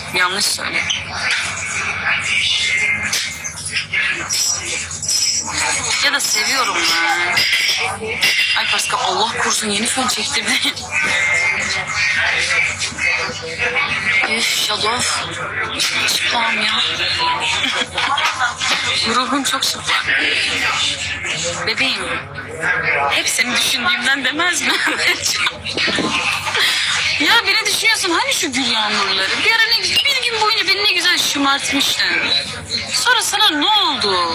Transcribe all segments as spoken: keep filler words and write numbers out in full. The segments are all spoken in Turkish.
Yanlış söyle. Ya da seviyorum ben. Ay Pascal Allah korusun yeni fön çektirdi. Üf Şadof. Çıplam ya. Ruhum çok çıplak. Bebeğim. Hep seni düşündüğümden demez mi? Ya beni düşünüyorsun hani şu gül yağmurları? Bir ara ne, bir gün boyunca beni ne güzel şımartmıştın. Sonra sana ne oldu?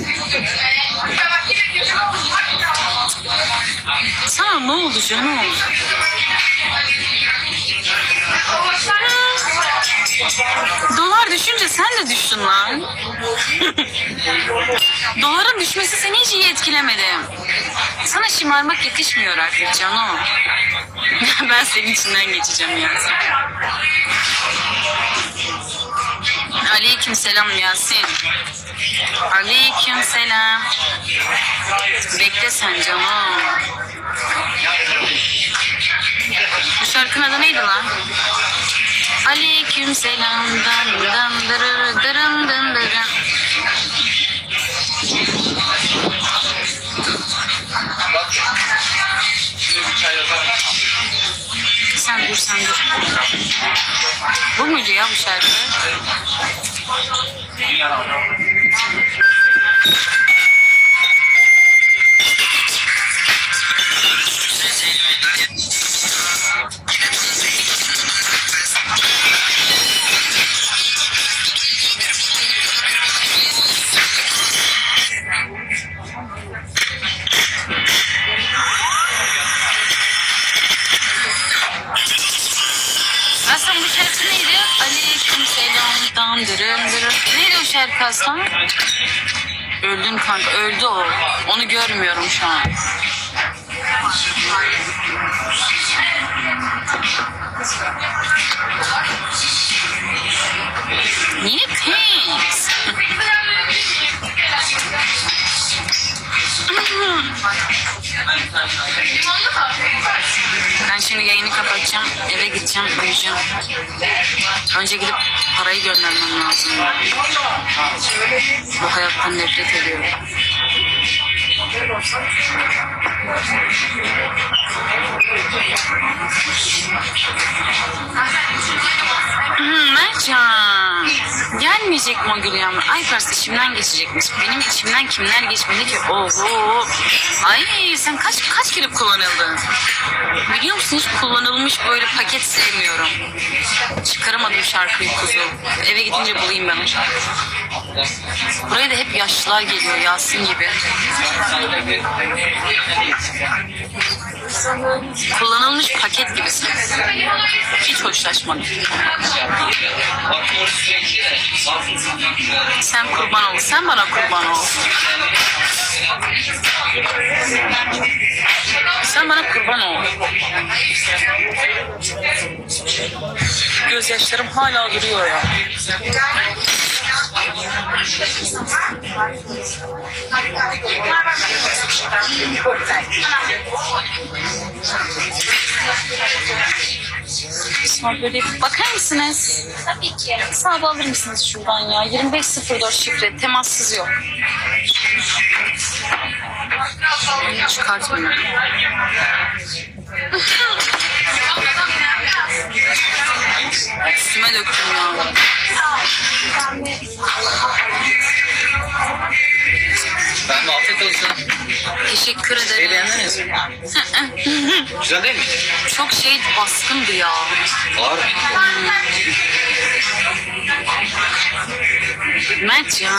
Sana ne oldu canım? Dolar düşünce sen de düştün lan. Doların düşmesi seni hiç iyi etkilemedi. Sana şımarmak yakışmıyor artık canım. Ben senin içinden geçeceğim ya. Aleyküm selam Yasin. Aleyküm selam. Bekle sen canım. Bu şarkının adı neydi lan? Aleyküm selam. Dan dan dırır dırın dın dırın. Sen dur sen dur. Bu muydu ya bu şarkı? Aslan bu şarkı neydi? Aleyküm selam dandırım dırım. Neydi o şarkı Aslan? Öldün kanka, öldü o. Onu görmüyorum şu an. Niye thanks? Ben şimdi yayını kapatacağım, eve gideceğim, uyuyacağım. Önce gidip parayı göndermem lazım. Bu hayattan nefret ediyorum. Hmm, Mertcan. Gelmeyecek mi o gül yağmur? Ay Pars içimden geçecekmiş. Benim içimden kimler geçmedi ki? Oho. Ay sen kaç kaç kere kullanıldın? Biliyor musun hiç kullanılmış böyle paket sevmiyorum. Çıkaramadım şarkıyı kuzu. Eve gidince bulayım ben o şarkıyı. Buraya da hep yaşlılar geliyor Yasin gibi. Kullanılmış paket gibisin. Hiç hoşlaşmadım. Sen kurban ol. Sen bana kurban ol. Sen bana kurban ol. Gözyaşlarım hala duruyor ya. Sonra böyle bakar mısınız? Tabii ki. Hesabı alır mısınız şuradan ya? yirmi beş sıfır dört şifre. Temassız yok. Çıkartmıyorum. Üstüme döktüm ya. Ben de afiyet olsun. Teşekkür ederim. Şey beğendiniz mi? Güzel değil mi? Çok şey baskındı ya. Ağır. Mert ya.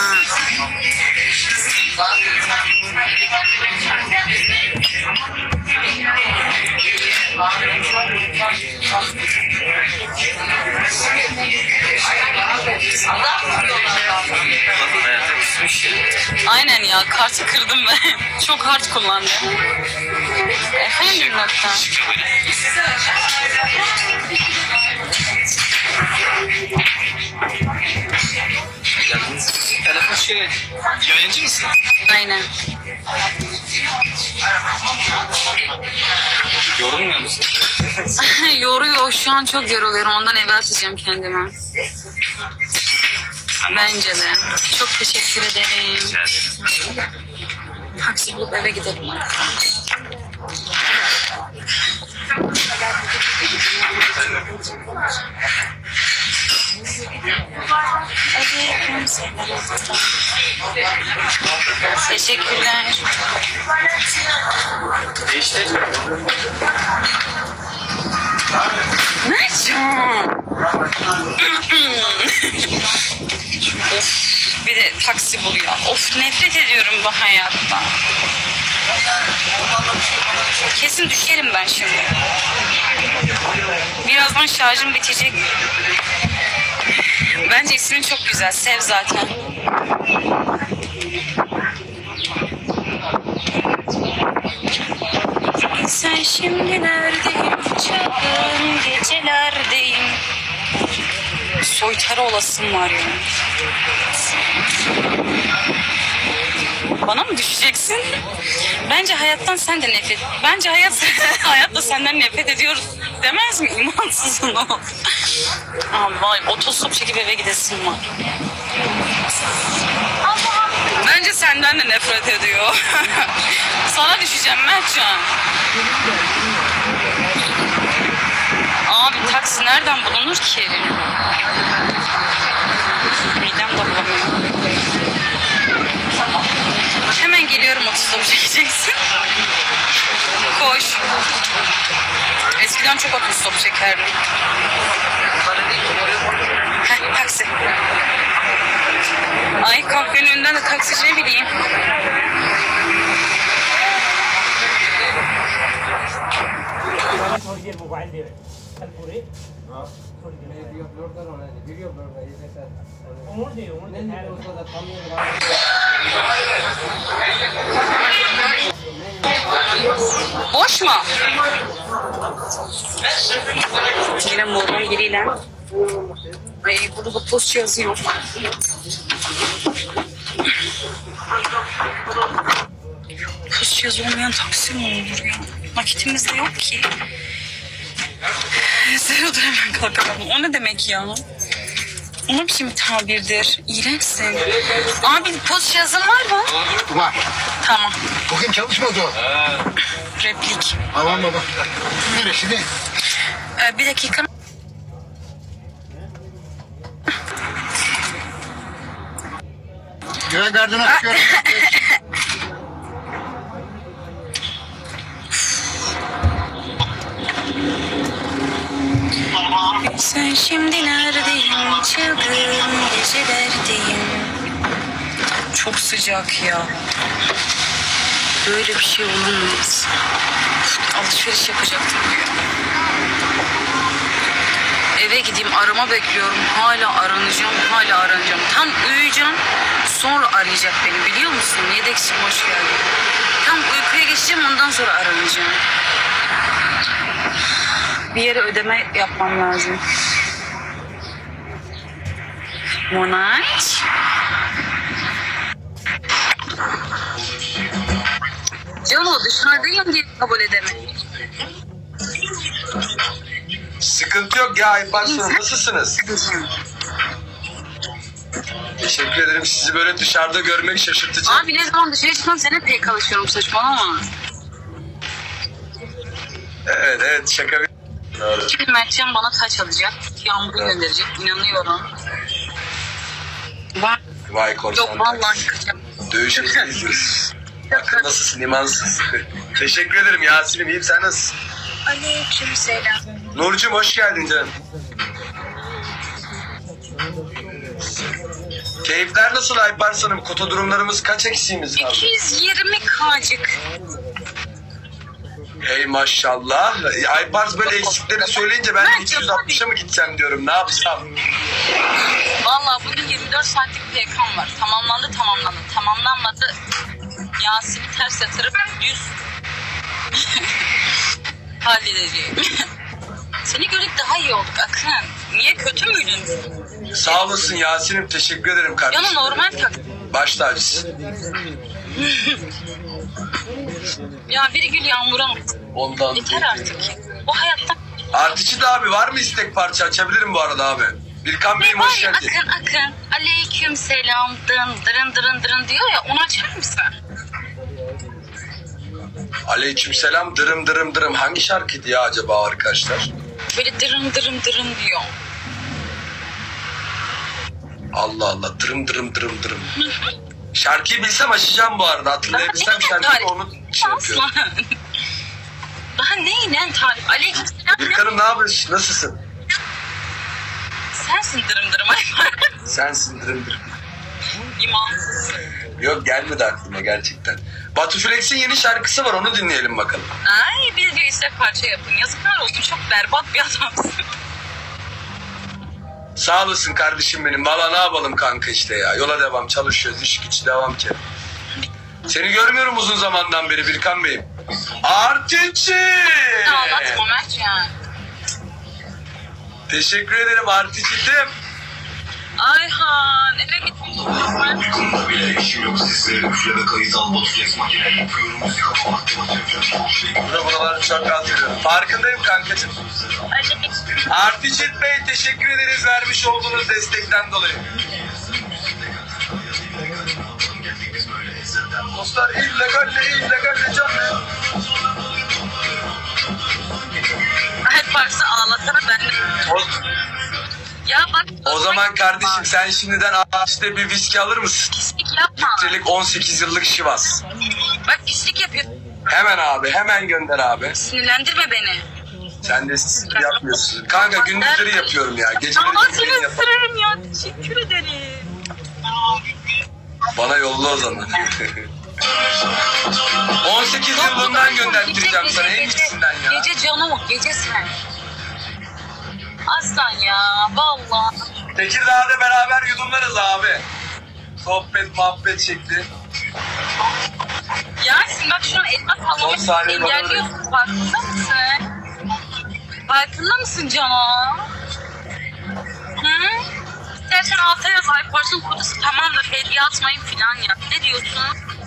Aynen ya, kartı kırdım ben. Çok hard kullandım. Efendim nokta. Telefon şey, yayıncı mısın? Aynen. Yorulmuyor musun? Yoruyor. Şu an çok yoruluyorum. Ondan eve atacağım kendime. Bence de. Çok teşekkür ederim. Rica ederim. Taksi bulup eve gidelim artık. Teşekkürler. İşte. Mertcan. Bir de taksi buluyor. Of, nefret ediyorum bu hayattan. Kesin düşerim ben şimdi. Birazdan şarjım bitecek. Bence ismin çok güzel. Sev zaten. Sen şimdi neredeyim? Çılgın gecelerdeyim. Soytarı olasın var ya. Bana mı düşeceksin? Bence hayattan sen de nefret. Bence hayat hayatta senden nefret ediyoruz demez mi? İmansızın o. Aa, vay, otostop çekip eve gidesin var. Bence senden de nefret ediyor. Sana düşeceğim Mertcan. Abi taksi nereden bulunur ki? Midem de bulamıyor. Hemen geliyorum, otostop çekeceksin. Koş. Eskiden çok otostop çekerdim. Heh, taksi. Ay, kahvenin önünden de taksici ne bileyim. थोड़ी देर मोबाइल दे रहे कल पूरे थोड़ी देर video upload कर रहा है video upload कर ये सर उमर दे उमर दे है उसको तो कम नहीं लगा Boş mu? Yine morun biriyle. Ay, burada da post yazıyor. Post yazı olmayan taksi mi olur ya? Nakitimiz de yok ki. Zero'da hemen kalkalım. O ne demek ya? O ne biçim bir tabirdir? İğrençsin. Abi, post yazın var mı? Var. Tamam. Bugün çalışmadı o. Replik. Aman baba. Neresi de? Ee, bir dakika. Güven gardına çıkıyorum. Sen şimdi neredeyim? Çılgın gecelerdeyim. Çok sıcak ya. Böyle bir şey olmaz. Alışveriş yapacaktım diyor. Eve gideyim, arama bekliyorum. Hala aranacağım, hala aranacağım. Tam uyuyacağım, sonra arayacak beni, biliyor musun? Yedeksin, hoş geldin. Tam uykuya geçeceğim, ondan sonra aranacağım. Bir yere ödeme yapmam lazım. Monarch. Cano, dışarıdayım diye kabul edemedim. Sıkıntı yok ya Aybar Hanım, nasılsınız? Teşekkür ederim, sizi böyle dışarıda görmek şaşırtıcı. Abi ne zaman dışarı çıkmam sana pek alışıyorum, saçmalama. Evet evet, şaka bir... Şimdi Mertcan bana taç alacak, Yağmur'u gönderecek, inanıyorum. Var. Vay korsan. Yok vallahi kaçacağım. Dövüşümüzü izliyoruz. Bakın nasılsın, imansız. Teşekkür ederim Yasin'im, iyiyim, sen nasılsın? Aleykümselam. Nurcuğum hoş geldin canım. Keyifler nasıl Aybar Hanım? Kota durumlarımız kaç eksiğimiz kaldı? iki yüz yirmi kacık. Ey maşallah. Aybar böyle eksikleri söyleyince ben de iki yüz altmışa mı gitsem diyorum, ne yapsam? Vallahi bugün yirmi dört saatlik P K'm var. Tamamlandı tamamlandı. Tamamlanmadı. Yasin'i ters yatırıp düz halledeceğim. Seni görüp daha iyi olduk Akın. Niye, kötü müydün? Sağ olasın Yasin'im, teşekkür ederim kardeşim. Yana normal tak. Baş tacısın. Ya bir gül Yağmur'a mı? Ondan Yeter artık. Bu hayattan Artiçi de abi var mı istek parça açabilirim bu arada abi. Birkan Bey'im hoş Var ya, geldin. Akın Akın. Aleyküm selam. Dın dırın dırın dırın diyor ya. Onu açar mısın? Aleykümselam dırım dırım dırım. Hangi şarkıydı ya acaba arkadaşlar? Böyle dırım dırım dırım diyor. Allah Allah dırım dırım dırım dırım. Şarkıyı bilsem açacağım bu arada. Hatırlayabilsem şarkıyı onu şey yapıyorum. Aslan. Daha neyle tarif? Aleyküm selam. Birkan'ım ne yapıyorsun? Nasılsın? Sensin dırım dırım. Sensin dırım dırım. İmansız. Yok gelmedi aklıma gerçekten. Batu Flex'in yeni şarkısı var onu dinleyelim bakalım. Ay bir diyor istek parça yapın. Yazıklar olsun, çok berbat bir adamsın. Sağ olasın kardeşim benim. Valla ne yapalım kanka işte ya. Yola devam çalışıyoruz. İş güç devam ki. Seni görmüyorum uzun zamandan beri Birkan Bey'im. Artiçi! Ağlatma Mertcan. Teşekkür ederim Artiçi'dim. Ayhan eve gitmişsin. Bile işim yok seslerim üfleme kayıt al botflex makine yapıyorum müzik atmak Burada buralar çok atlıyorum. Farkındayım kankacığım. Artiçit Bey teşekkür ederiz vermiş olduğunuz destekten dolayı. Dostlar illegalle illegalle canlı. Her parça ağlasana ben de. O, Ya bak. o zaman kardeşim sen şimdiden işte bir viski alır mısın? Pislik yapma. Litrelik on sekiz yıllık Şivas. Bak pislik yapıyor. Hemen abi hemen gönder abi. Sinirlendirme beni. Sen de sinir yapmıyorsun. Kanka gündüzleri yapıyorum ya. Geceleri Ama gündüzleri seni yapamam. ısırırım ya. Teşekkür ederim. Bana yolla o zaman. on sekiz yılından göndertireceğim sana en iyisinden ya. Gece canım o. Gece sen. Aslan ya. Vallahi. Tekirdağ'da beraber yudumlarız abi. Sohbet muhabbet şekli. Yasin bak şu an elma Son sallamayı saniye bana engelliyorsun. Farkında mısın? Farkında mısın canım? Hı? İstersen alta yaz Aypars'ın kutusu tamamdır. Hediye atmayın filan ya. Ne diyorsun?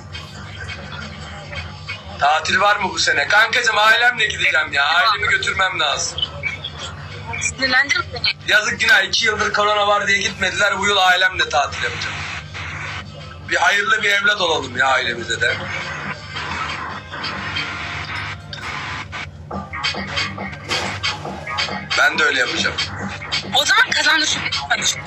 Tatil var mı bu sene? Kankacığım ailemle gideceğim ya. Ailemi götürmem lazım. Sinirlendirme beni. Yazık günah iki yıldır korona var diye gitmediler. Bu yıl ailemle tatil yapacağım. Bir hayırlı bir evlat olalım ya ailemize de. Ben de öyle yapacağım. O zaman kazandı şu bir.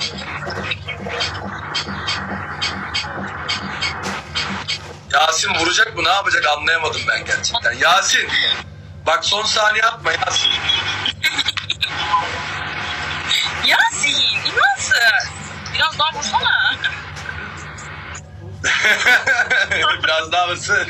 Yasin vuracak mı ne yapacak anlayamadım ben gerçekten. Yasin bak son saniye atma Yasin. Yasin imansız. Biraz daha vursana. Biraz daha mısın?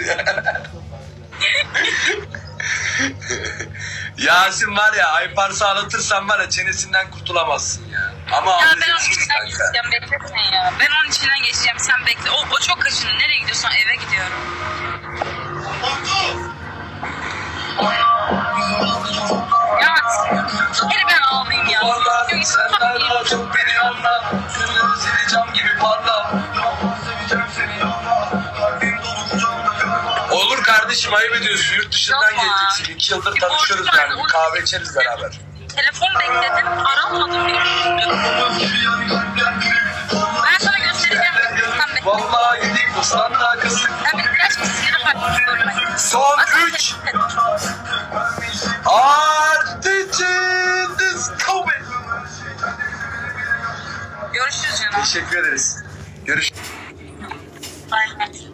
Yasin var ya Aypars'ı ağlatırsan var ya çenesinden kurtulamazsın ya. Ama Ya ben onun ağlayacaksın içinden kanka. geçeceğim, bekle sen ya. Ben onun içinden geçeceğim, sen bekle. O, o çok kaşındı. Nereye gidiyorsan eve gidiyorum. Ya hele ben ağlayayım ya. Vallahi senden daha çok beni anla. Kırmızı seni cam gibi parla. Olur kardeşim ayıp ediyorsun. Yurt dışından Yapma. geleceksin. İki yıldır tanışıyoruz yani. Bir kahve içeriz beraber. Telefon bekledim, aramadım diyor. Ben sana göstereceğim. Sen bekle. Vallahi yedik ıslan da kızım. Sen bir flash bir sinir var. Son üç. Artiçi Discovery. Görüşürüz canım. Teşekkür ederiz. Görüşürüz. Bye.